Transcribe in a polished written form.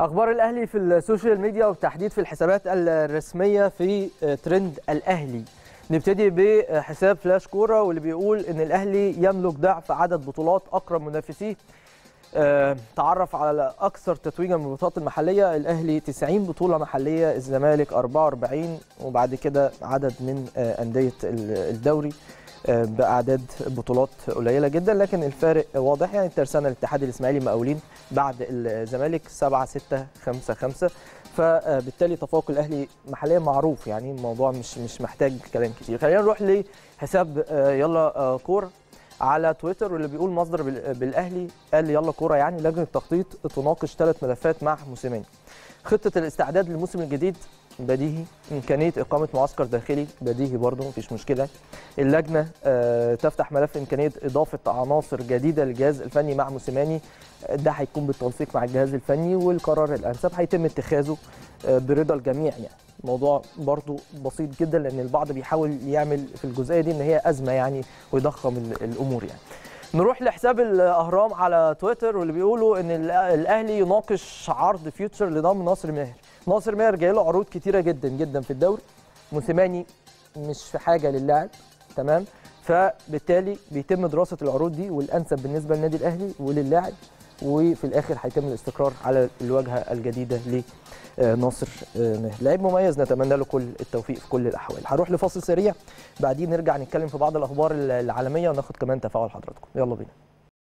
اخبار الاهلي في السوشيال ميديا وبالتحديد في الحسابات الرسميه في ترند الاهلي. نبتدي بحساب فلاش كوره واللي بيقول ان الاهلي يملك ضعف عدد بطولات اقرب منافسيه. تعرف على اكثر تتويجا من البطولات المحليه، الاهلي 90 بطوله محليه، الزمالك 44، وبعد كده عدد من انديه الدوري باعداد بطولات قليله جدا، لكن الفارق واضح. يعني الترسانه الاتحاد الاسماعيلي مقاولين بعد الزمالك 7 6 5 5، فبالتالي تفوق الاهلي محليا معروف. يعني الموضوع مش محتاج كلام كتير. خلينا نروح لحساب يلا كوره على تويتر، واللي بيقول مصدر بالاهلي قال يلا كوره يعني لجنه التخطيط تناقش 3 ملفات مع موسيماني. خطه الاستعداد للموسم الجديد بديهي، امكانيه اقامه معسكر داخلي بديهي برضه مفيش مشكله. اللجنه تفتح ملف امكانيه اضافه عناصر جديده للجهاز الفني مع موسيماني، ده هيكون بالتنسيق مع الجهاز الفني، والقرار الانسب هيتم اتخاذه برضا الجميع. يعني الموضوع برضه بسيط جدا، لان البعض بيحاول يعمل في الجزئيه دي ان هي ازمه يعني ويضخم الامور. يعني نروح لحساب الاهرام على تويتر واللي بيقولوا ان الاهلي يناقش عرض فيوتشر لضم ناصر ماهر. ناصر ماهر جاي له عروض كتيره جدا جدا في الدوري، موسيماني مش في حاجه للاعب، تمام؟ فبالتالي بيتم دراسه العروض دي والانسب بالنسبه للنادي الاهلي وللاعب، وفي الاخر هيتم الاستقرار على الواجهه الجديده لناصر ماهر. لاعب مميز، نتمنى له كل التوفيق في كل الاحوال. هروح لفاصل سريع، بعدين نرجع نتكلم في بعض الاخبار العالميه وناخد كمان تفاعل حضراتكم. يلا بينا.